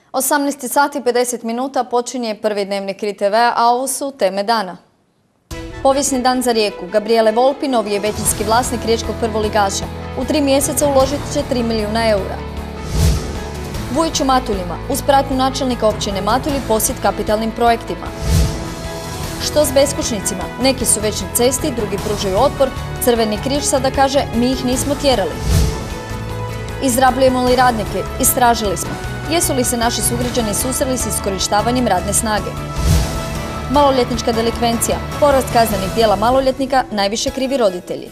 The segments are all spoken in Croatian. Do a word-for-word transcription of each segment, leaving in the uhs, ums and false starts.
osamnaest sati i pedeset minuta počinje prvi dnevnik R I T V-a, a ovo su teme dana. Povijesni dan za Rijeku. Gabriele Volpi, novi je većinski vlasnik riječkog prvoligaša. U tri mjeseca uložit će tri milijuna eura. Vujić u Matuljima. Uz pratnju načelnika općine Matulji posjet kapitalnim projektima. Što s beskućnicima? Neki su već na cesti, drugi pružaju otpor. Crveni križ sada kaže mi ih nismo tjerali. Izrabljujemo li radnike? Istražili smo. Jesu li se naši sugrađani susreli s iskorištavanjem radne snage? Maloljetnička delikvencija. Porast kaznenih djela maloljetnika, najviše krivi roditelji.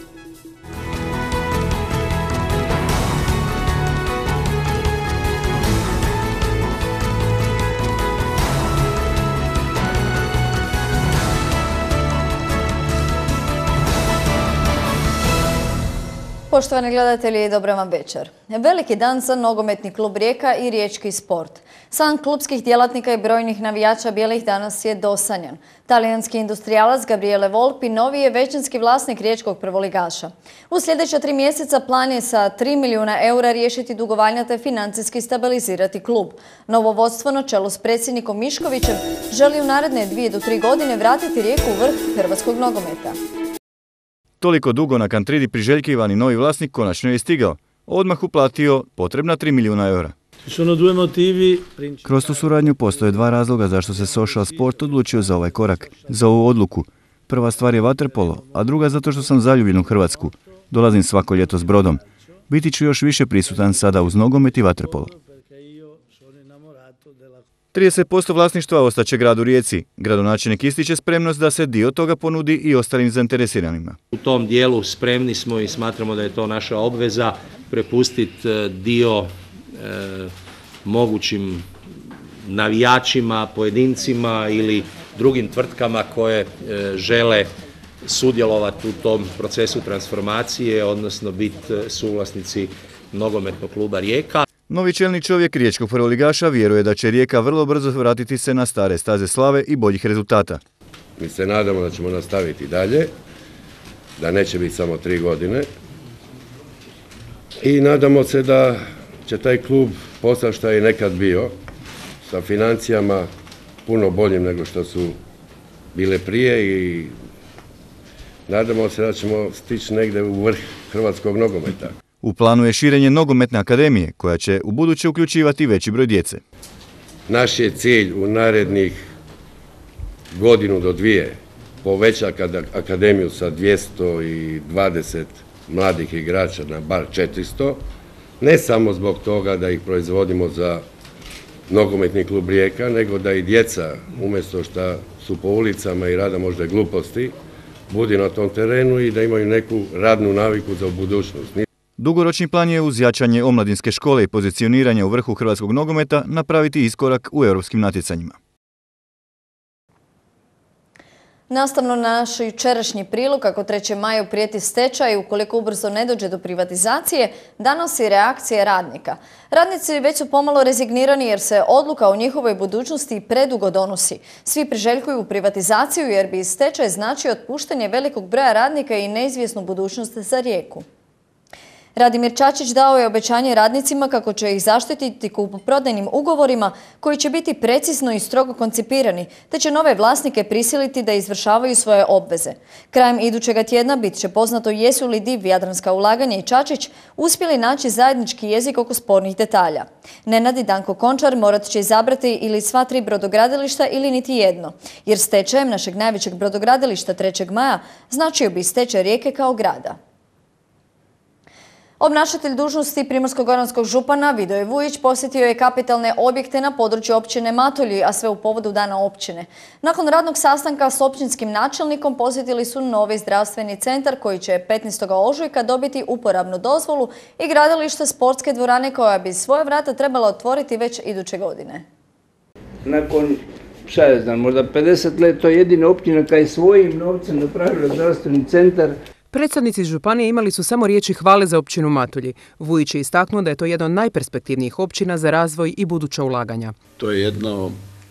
Poštovani gledatelji, dobro vam večer. Veliki dan za nogometni klub Rijeka i riječki sport. San klubskih djelatnika i brojnih navijača bijelih danas je dosanjan. Talijanski industrijalac Gabriele Volpi novi je većinski vlasnik riječkog prvoligaša. U sljedeća tri mjeseca plan je sa tri milijuna eura riješiti dugovanja te financijski stabilizirati klub. Novo vodstvo na čelu s predsjednikom Miškovićem želi u naredne dvije do tri godine vratiti Rijeku u vrh hrvatskog nogometa. Toliko dugo na Kantridi priželjkivani novi vlasnik konačno je stigao. Odmah uplatio potrebna tri milijuna eura. Kroz tu suradnju postoje dva razloga zašto se Social Sport odlučio za ovaj korak, za ovu odluku. Prva stvar je vaterpolo, a druga zato što sam zaljubljen u Hrvatsku. Dolazim svako ljeto s brodom. Biti ću još više prisutan sada uz nogomet i vaterpolo. trideset posto vlasništva ostaće gradu Rijeci. Gradonačelnik ističe spremnost da se dio toga ponudi i ostalim zainteresiranima. U tom dijelu spremni smo i smatramo da je to naša obveza prepustiti dio e, mogućim navijačima, pojedincima ili drugim tvrtkama koje e, žele sudjelovati u tom procesu transformacije, odnosno biti suvlasnici nogometnog kluba Rijeka. Novi čelni čovjek riječkog prvoligaša vjeruje da će Rijeka vrlo brzo vratiti se na stare staze slave i boljih rezultata. Mi se nadamo da ćemo nastaviti dalje, da neće biti samo tri godine i nadamo se da će taj klub postati što je nekad bio, sa financijama puno boljim nego što su bile prije i nadamo se da ćemo stići negdje u vrh hrvatskog nogometa. U planu je širenje nogometne akademije, koja će u buduće uključivati veći broj djece. Naš je cilj u narednih godinu do dvije povećati akademiju sa dvjesto dvadeset mladih igrača na bar četiristo, ne samo zbog toga da ih proizvodimo za nogometni klub Rijeka, nego da i djeca, umjesto što su po ulicama i rada možda gluposti, budu na tom terenu i da imaju neku radnu naviku za budućnost. Dugoročni plan je uz jačanje omladinske škole i pozicioniranje u vrhu hrvatskog nogometa napraviti iskorak u europskim natjecanjima. Nastavno na naš jučerašnji prilog kako trećem maju prijeti stečaj ukoliko ubrzo ne dođe do privatizacije, danas i reakcije radnika. Radnici već su pomalo rezignirani jer se odluka o njihovoj budućnosti predugo donosi. Svi priželjkuju privatizaciju jer bi stečaj značio otpuštanje velikog broja radnika i neizvjesnu budućnost za Rijeku. Radimir Čačić dao je obećanje radnicima kako će ih zaštititi kupoprodajnim ugovorima koji će biti precizno i strogo koncipirani, te će nove vlasnike prisiliti da izvršavaju svoje obveze. Krajem idućega tjedna bit će poznato jesu li Div, Jadranska ulaganja i Čačić uspjeli naći zajednički jezik oko spornih detalja. Nenad i Danko Končar morat će izabrati ili sva tri brodogradilišta ili niti jedno, jer stečajem našeg najvećeg brodogradilišta trećeg maja značio bi stečaj Rijeke kao grada. Obnašatelj dužnosti primorsko-goranskog župana Vidoje Vujić posjetio je kapitalne objekte na području općine Matulji, a sve u povodu dana općine. Nakon radnog sastanka s općinskim načelnikom posjetili su novi zdravstveni centar koji će petnaestog ožujka dobiti uporabnu dozvolu i gradilište sportske dvorane koja bi svoje vrata trebala otvoriti već iduće godine. Nakon, šta ja znam, možda pedeset let to je jedina općina koja je svojim novcem napravila zdravstveni centar. Predstavnici županije imali su samo riječi hvale za općinu Matulji. Vujić je istaknuo da je to jedna od najperspektivnijih općina za razvoj i buduća ulaganja. To je jedno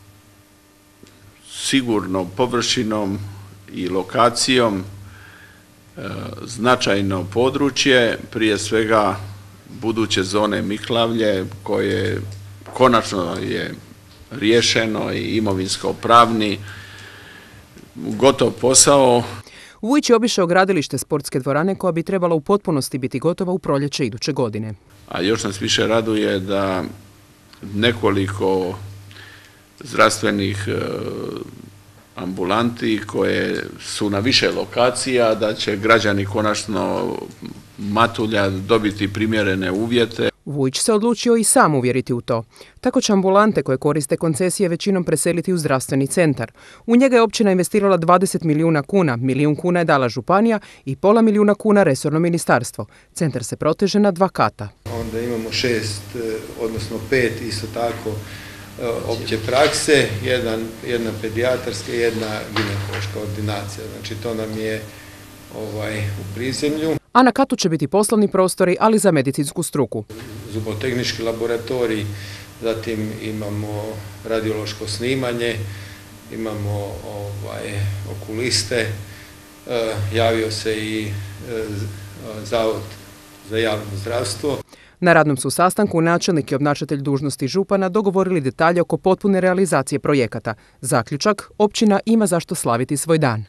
sigurno površinom i lokacijom e, značajno područje, prije svega buduće zone Miklavlje koje konačno je riješeno i imovinsko-pravni, gotov posao. Vujić je obišao gradilište sportske dvorane koja bi trebala u potpunosti biti gotova u proljeće iduće godine. A još nas više raduje da nekoliko zdravstvenih ambulanti koje su na više lokacija, da će građani konačno Matulja dobiti primjerene uvjete. Vujić se odlučio i sam uvjeriti u to. Tako će ambulante koje koriste koncesije većinom preseliti u zdravstveni centar. U njega je općina investirala dvadeset milijuna kuna, milijun kuna je dala županija i pola milijuna kuna resorno ministarstvo. Centar se proteže na dva kata. Onda imamo šest, odnosno pet isto tako opće prakse, jedan, jedna pedijatarska i jedna ginekološka ordinacija. Znači to nam je ovaj, u prizemlju. A na katu će biti poslovni prostori, ali za medicinsku struku. Zubotehnički laboratorij, zatim imamo radiološko snimanje, imamo ovaj, okuliste, e, javio se i e, Zavod za javno zdravstvo. Na radnom su sastanku načelnik i obnašatelj dužnosti župana dogovorili detalje oko potpune realizacije projekata. Zaključak, općina ima zašto slaviti svoj dan.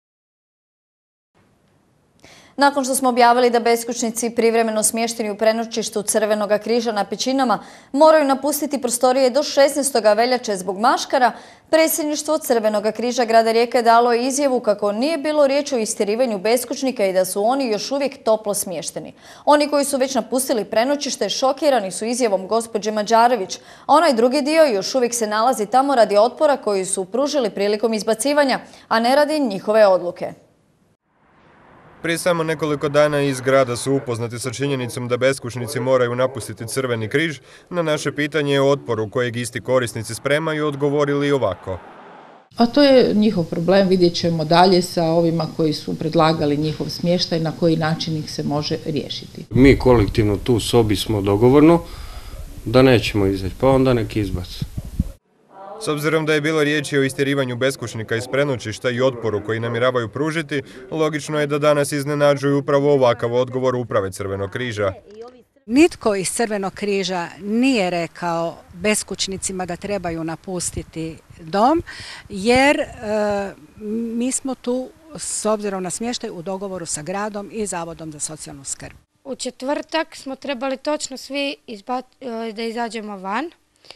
Nakon što smo objavili da beskućnici privremeno smješteni u prenoćištu Crvenog križa na Pećinama moraju napustiti prostorije do šesnaestog veljače zbog maškara, predsjedništvo Crvenog križa grada Rijeke dalo je izjavu kako nije bilo riječ o istjerivanju beskućnika i da su oni još uvijek toplo smješteni. Oni koji su već napustili prenoćište šokirani su izjavom gospođe Mađarević, a onaj drugi dio još uvijek se nalazi tamo radi otpora koji su pružili prilikom izbacivanja, a ne radi njihove odluke. Prije samo nekoliko dana iz grada su upoznati sa činjenicom da beskućnici moraju napustiti Crveni križ. Na naše pitanje o otporu kojeg isti korisnici spremaju odgovorili ovako. A to je njihov problem, vidjet ćemo dalje sa ovima koji su predlagali njihov smještaj, na koji način ih se može riješiti. Mi kolektivno tu sobi smo dogovorno da nećemo izaći, pa onda nek izbaci. S obzirom da je bilo riječi o istjerivanju beskućnika iz prenoćišta i otporu koji namjeravaju pružiti, logično je da danas iznenađuju upravo ovakav odgovor uprave Crvenog križa. Nitko iz Crvenog križa nije rekao beskućnicima da trebaju napustiti dom, jer e, mi smo tu s obzirom na smještaj u dogovoru sa gradom i Zavodom za socijalnu skrb. U četvrtak smo trebali točno svi izbat, da izađemo van.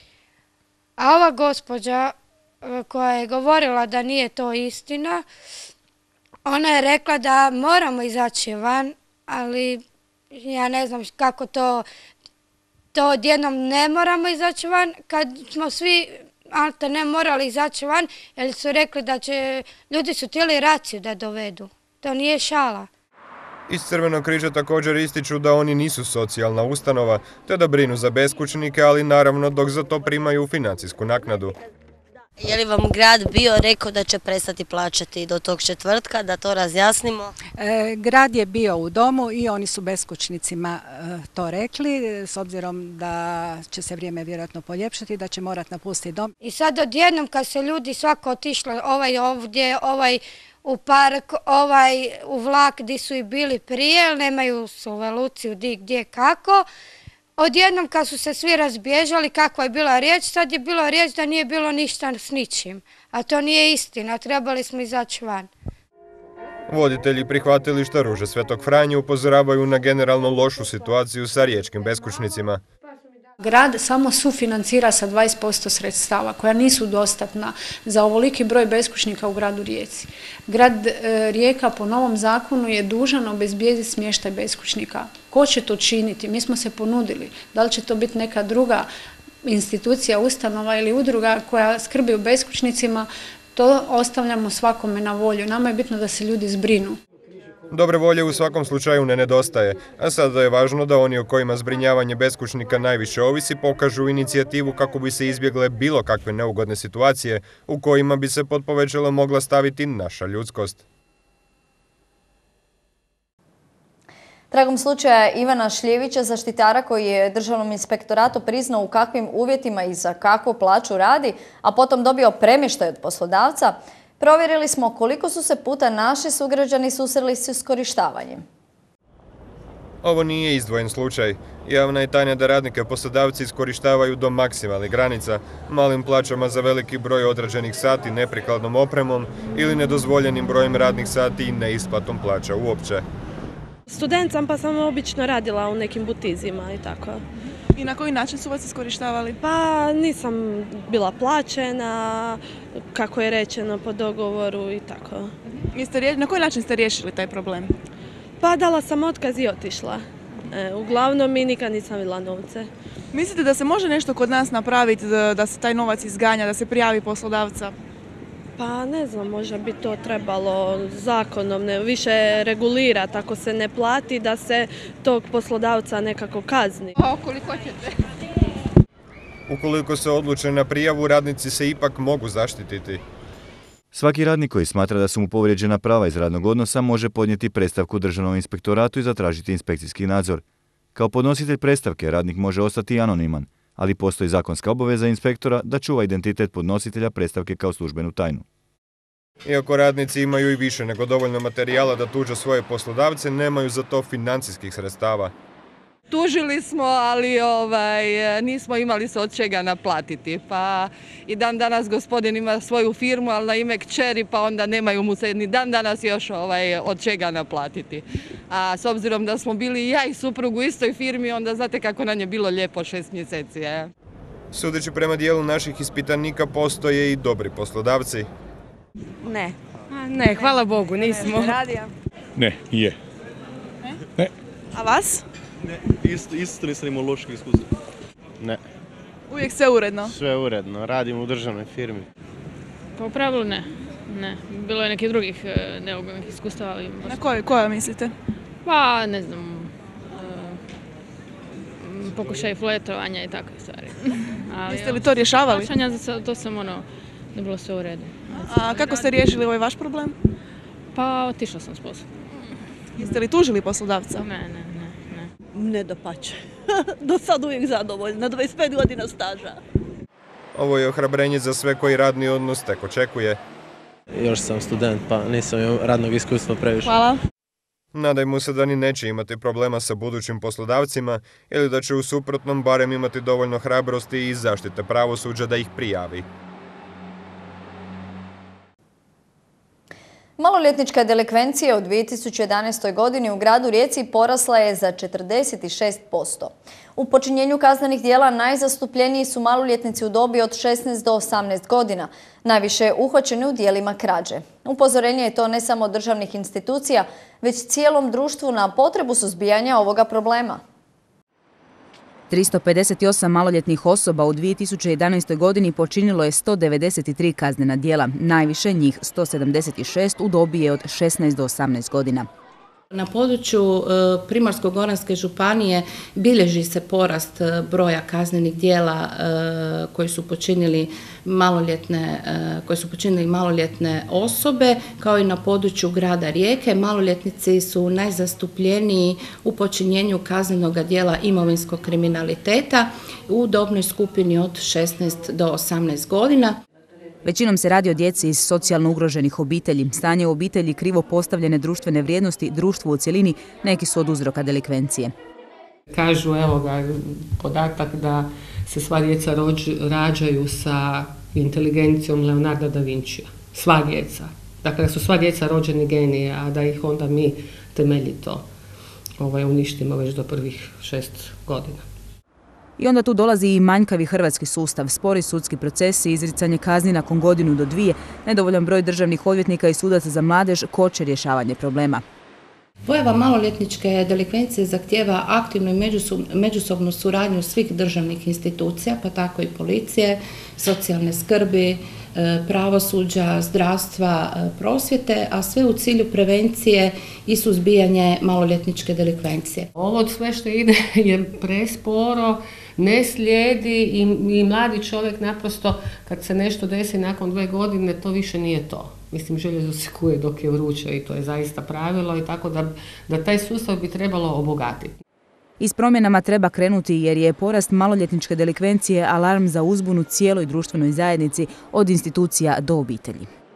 A ova gospođa koja je govorila da nije to istina, ona je rekla da moramo izaći van, ali ja ne znam kako to, to odjednom ne moramo izaći van, kad smo svi ne morali izaći van, jer su rekli da će, ljudi su htjeli raciju da dovedu. To nije šala. Iz Crvenog križa također ističu da oni nisu socijalna ustanova, te da brinu za beskućnike, ali naravno dok za to primaju financijsku naknadu. Je li vam grad bio rekao da će prestati plaćati do tog četvrtka, da to razjasnimo? E, grad je bio u domu i oni su beskućnicima e, to rekli, s obzirom da će se vrijeme vjerojatno poljepšati, da će morati napustiti dom. I sad odjednom kad se ljudi svako otišlo, ovaj ovdje, ovaj u park, ovaj u vlak gdje su i bili prije, nemaju su valuciju di gdje kako. Odjednom kad su se svi razbježali, kakva je bila riječ, sad je bilo riječ da nije bilo ništa s ničim. A to nije istina, trebali smo izaći van. Voditelji prihvatilišta Ruže Svetog Franje upozoravaju na generalno lošu situaciju sa riječkim beskućnicima. Grad samo sufinancira sa dvadeset posto sredstava koja nisu dostatna za ovoliki broj beskućnika u gradu Rijeci. Grad e, Rijeka po novom zakonu je dužan obezbijediti smještaj beskućnika. Ko će to činiti? Mi smo se ponudili. Da li će to biti neka druga institucija, ustanova ili udruga koja skrbi o beskućnicima, to ostavljamo svakome na volju. Nama je bitno da se ljudi zbrinu. Dobre volje u svakom slučaju ne nedostaje, a sada je važno da oni o kojima zbrinjavanje beskućnika najviše ovisi pokažu inicijativu kako bi se izbjegle bilo kakve neugodne situacije u kojima bi se pod povećalo mogla staviti naša ljudskost. Tragom slučaja Ivana Šljevića, zaštitara koji je Državnom inspektoratu priznao u kakvim uvjetima i za kakvu plaću radi, a potom dobio premještaj od poslodavca, provjerili smo koliko su se puta naši sugrađani susreli s iskorištavanjem. Ovo nije izdvojen slučaj. Javna je tajna da radnike poslodavci iskorištavaju do maksimalnih granica, malim plaćama za veliki broj odrađenih sati, neprikladnom opremom ili nedozvoljenim brojem radnih sati i neisplatom plaća uopće. Student sam pa sam obično radila u nekim butizima i tako. I na koji način su vas iskorištavali? Pa nisam bila plaćena, kako je rečeno po dogovoru i tako. Jeste, na koji način ste riješili taj problem? Pa dala sam otkaz i otišla. E, uglavnom mi nikad nisam vidjela novce. Mislite da se može nešto kod nas napraviti da, da se taj novac izganja, da se prijavi poslodavca? Pa ne znam, možda bi to trebalo zakonom ne, više regulirati. Ako se ne plati, da se tog poslodavca nekako kazni. A koliko ćete? Ukoliko se odluče na prijavu, radnici se ipak mogu zaštititi. Svaki radnik koji smatra da su mu povrijeđena prava iz radnog odnosa može podnijeti predstavku Državnom inspektoratu i zatražiti inspekcijski nadzor. Kao podnositelj predstavke radnik može ostati anoniman, ali postoji zakonska obaveza inspektora da čuva identitet podnositelja predstavke kao službenu tajnu. Iako radnici imaju i više nego dovoljno materijala da tuže svoje poslodavce, nemaju za to financijskih sredstava. Tužili smo, ali ovaj, nismo imali se od čega naplatiti. Pa i dan danas gospodin ima svoju firmu, ali na ime kćeri, pa onda nemaju mu se ni dan danas još ovaj, od čega naplatiti. A s obzirom da smo bili i ja i suprug u istoj firmi, onda znate kako nam je bilo lijepo šest mjeseci. Je. Sudeći prema dijelu naših ispitanika, postoje i dobri poslodavci. Ne. Ne, hvala Bogu, nismo. Ne, je. Ne. A vas? Ne, isto, isto nisam imao loših iskustva. Ne. Uvijek sve uredno? Sve uredno, radim u državnoj firmi. Pa u pravilu ne, ne. Bilo je nekih drugih e, neugodnih iskustava. Ali... Na koje, koja mislite? Pa ne znam, e, pokušaj fletovanja i takve stvari. Ali, Jeste li to rješavali? Plaćanja, to sam ono, ne bilo sve u redu. A kako ste riješili ovaj vaš problem? Pa otišla sam s posla. Jeste li tužili poslodavca? Ne, ne, ne. Ne dapače. Do sad uvijek zadovoljna, na dvadeset pet godina staža. Ovo je ohrabrenje za sve koji radni odnos tek očekuje. Još sam student, pa nisam imao radnog iskustva previše. Hvala. Nadajmo se da ni neće imati problema sa budućim poslodavcima ili da će u suprotnom barem imati dovoljno hrabrosti i zaštite pravosuđa da ih prijavi. Maloljetnička delikvencija u dvije tisuće jedanaestoj. godini u gradu Rijeci porasla je za četrdeset šest posto. U počinjenju kaznenih djela najzastupljeniji su maloljetnici u dobi od šesnaest do osamnaest godina, najviše uhvaćeni u djelima krađe. Upozorenje je to ne samo državnih institucija, već cijelom društvu na potrebu suzbijanja ovoga problema. tristo pedeset osam maloljetnih osoba u dvije tisuće jedanaestoj. godini počinilo je sto devedeset tri kaznena djela, najviše njih sto sedamdeset šest u dobi je od šesnaest do osamnaest godina. Na području Primorsko-goranske županije bilježi se porast broja kaznenih djela koji su počinili maloljetne, koje su počinili maloljetne osobe, kao i na području grada Rijeke. Maloljetnici su najzastupljeniji u počinjenju kaznenog djela imovinskog kriminaliteta u dobnoj skupini od šesnaest do osamnaest godina. Većinom se radi o djeci iz socijalno ugroženih obitelji. Stanje u obitelji, krivo postavljene društvene vrijednosti, društvu u cjelini, neki su od uzroka delikvencije. Kažu, evo ga, podatak da se sva djeca rođ, rađaju sa inteligencijom Leonarda da Vincija. Sva djeca. Dakle, da su sva djeca rođeni genije, a da ih onda mi temeljito ovaj, uništimo već do prvih šest godina. I onda tu dolazi i manjkavi hrvatski sustav, spori sudski procesi, izricanje kazni nakon godinu do dvije, nedovoljan broj državnih odvjetnika i sudaca za mladež koče rješavanje problema. Pojava maloljetničke delikvencije zahtijeva aktivnu i međusobnu suradnju svih državnih institucija, pa tako i policije, socijalne skrbi, pravosuđa, zdravstva, prosvjete, a sve u cilju prevencije i suzbijanje maloljetničke delikvencije. Ovo sve što ide je presporo, ne slijedi i, i mladi čovjek naprosto kad se nešto desi nakon dve godine to više nije to. Mislim, željezo se kuje dok je vruće i to je zaista pravilo i tako da, da taj sustav bi trebalo obogatiti. I s promjenama treba krenuti jer je porast maloljetničke delikvencije alarm za uzbunu cijeloj društvenoj zajednici od institucija do obitelji.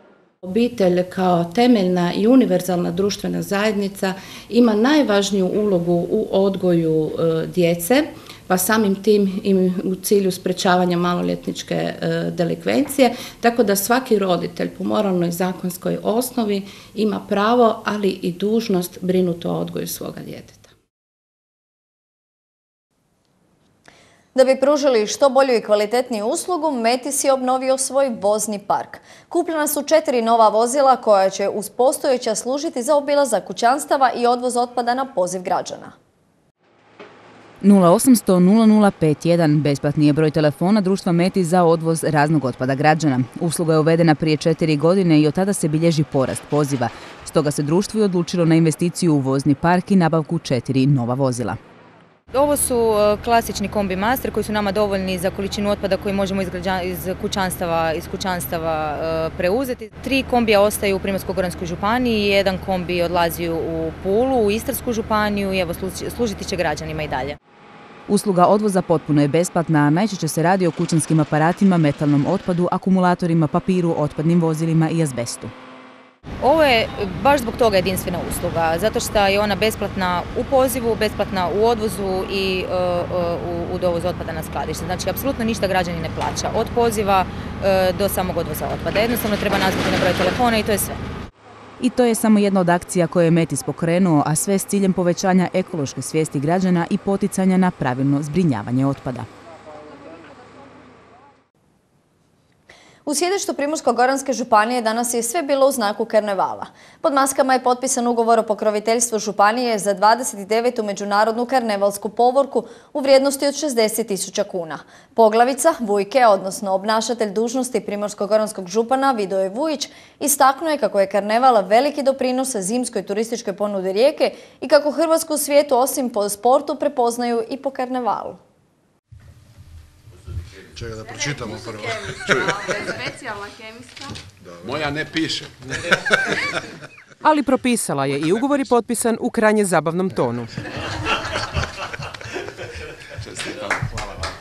Obitelj kao temeljna i univerzalna društvena zajednica ima najvažniju ulogu u odgoju e, djece, pa samim tim i u cilju sprečavanja maloljetničke e, delikvencije, tako da svaki roditelj po moralnoj zakonskoj osnovi ima pravo, ali i dužnost brinuti o odgoju svoga djeteta. Da bi pružili što bolju i kvalitetniju uslugu, Metis je obnovio svoj vozni park. Kupljena su četiri nova vozila koja će uz postojeća služiti za obilazak kućanstava i odvoz otpada na poziv građana. nula osamsto nula nula pet jedan besplatni je broj telefona društva Metis za odvoz raznog otpada građana. Usluga je uvedena prije četiri godine i od tada se bilježi porast poziva. Stoga se društvo i odlučilo na investiciju u vozni park i nabavku četiri nova vozila. Ovo su klasični kombi master koji su nama dovoljni za količinu otpada koji možemo iz kućanstava, iz kućanstava preuzeti. Tri kombija ostaju u Primorsko-goranskoj županiji, jedan kombi odlazi u Pulu, u Istarsku županiju i evo služiti će građanima i dalje. Usluga odvoza potpuno je besplatna, a najčešće se radi o kućanskim aparatima, metalnom otpadu, akumulatorima, papiru, otpadnim vozilima i azbestu. Ovo je baš zbog toga jedinstvena usluga, zato što je ona besplatna u pozivu, besplatna u odvozu i uh, u, u dovozu otpada na skladište. Znači, apsolutno ništa građani ne plaća, od poziva uh, do samog odvoza otpada. Jednostavno treba nazvati na broj telefona i to je sve. I to je samo jedna od akcija koje je Metis pokrenuo, a sve s ciljem povećanja ekološke svijesti građana i poticanja na pravilno zbrinjavanje otpada. U sjedištu Primorsko-goranske županije danas je sve bilo u znaku karnevala. Pod maskama je potpisan ugovor o pokroviteljstvu županije za dvadeset devetu međunarodnu karnevalsku povorku u vrijednosti od šezdeset tisuća kuna. Poglavica Vujke, odnosno obnašatelj dužnosti Primorsko-goranskog župana Vidoje Vujić, istaknuo je kako je karneval veliki doprinos zimskoj turističkoj ponudi Rijeke i kako Hrvatsku u svijetu osim po sportu prepoznaju i po karnevalu. Čega da pročitamo prvo. Specijalna kemijska. Moja ne piše. Ali propisala je i ugovor je potpisan u krajnje zabavnom tonu. Čestitam, hvala vam.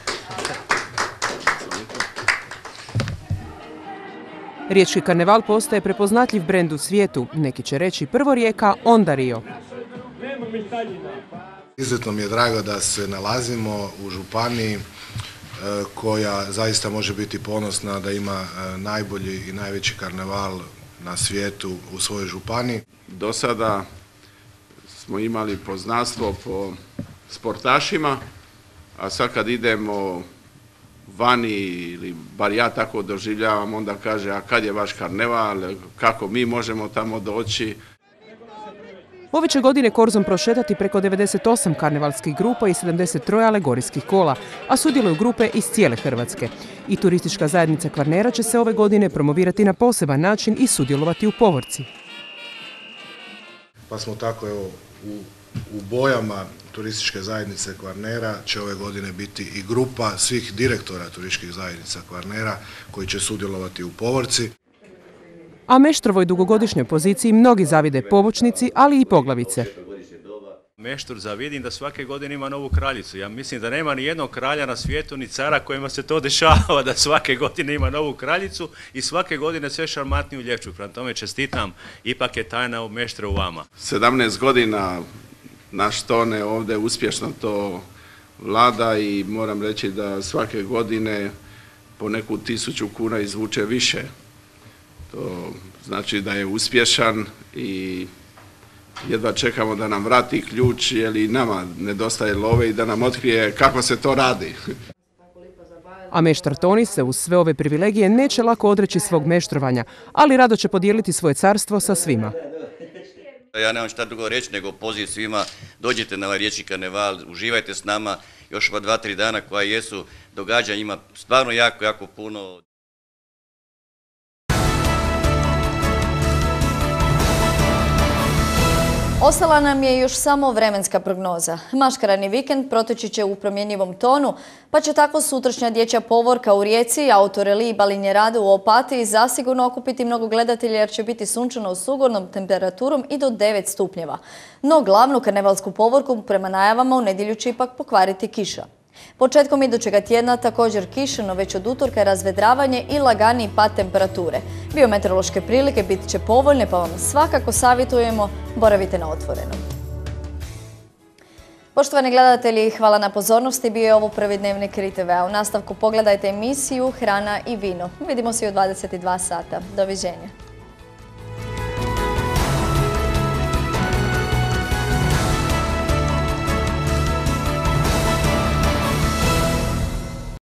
Riječki karneval postaje prepoznatljiv brend u svijetu. Neki će reći prvo Rijeka, onda Rio. Izuzetno mi je drago da se nalazimo u županiji koja zaista može biti ponosna da ima najbolji i najveći karneval na svijetu u svojoj županiji. Do sada smo imali poznanstvo po sportašima, a sad kad idemo vani, ili bar ja tako doživljavam, onda kaže, a kad je vaš karneval, kako mi možemo tamo doći. Ove će godine korzom prošetati preko devedeset osam karnevalskih grupa i sedamdeset tri alegorijskih kola, a sudjeluju grupe iz cijele Hrvatske. I turistička zajednica Kvarnera će se ove godine promovirati na poseban način i sudjelovati u povorci. Pa smo tako evo u, u bojama turističke zajednice Kvarnera će ove godine biti i grupa svih direktora turističkih zajednica Kvarnera koji će sudjelovati u povorci. A Meštrovoj dugogodišnjoj poziciji mnogi zavide pobočnici, ali i poglavice. Meštur zavidim da svake godine ima novu kraljicu. Ja mislim da nema ni jednog kralja na svijetu, ni cara kojima se to dešava, da svake godine ima novu kraljicu i svake godine sve šarmantniju ljepšu. Prema tome čestitam, ipak je tajna u Meštru u vama. sedamnaest godina naš Tone ovdje uspješno to vlada i moram reći da svake godine po neku tisuću kuna izvuče više. To znači da je uspješan i jedva čekamo da nam vrati ključ, jer i nama nedostaje love i da nam otkrije kako se to radi. A meštar Toni se uz sve ove privilegije neće lako odreći svog meštrovanja, ali rado će podijeliti svoje carstvo sa svima. Ja nemam šta drugo reći nego poziv svima, dođite na ovaj riječki karneval, uživajte s nama, još ova dva, tri dana koja jesu, događanja ima stvarno jako, jako puno. Ostala nam je još samo vremenska prognoza. Maškarani vikend proteći će u promjenjivom tonu, pa će tako sutrašnja dječja povorka u Rijeci, autoreli i balinjerade u Opatiji zasigurno okupiti mnogo gledatelja jer će biti sunčano s ugodnom temperaturom i do devet stupnjeva. No glavnu karnevalsku povorku prema najavama u nedjelju će ipak pokvariti kiša. Početkom idućega tjedna također kišno, već od utorka razvedravanje i laganiji pad temperature. Biometeorološke prilike bit će povoljne, pa vam svakako savjetujemo boravite na otvorenom. Poštovani gledatelji, hvala na pozornosti. Bio je ovo prvi dnevnik R I T V-a. U nastavku pogledajte emisiju Hrana i vino. Vidimo se u dvadeset dva sata. Doviđenja.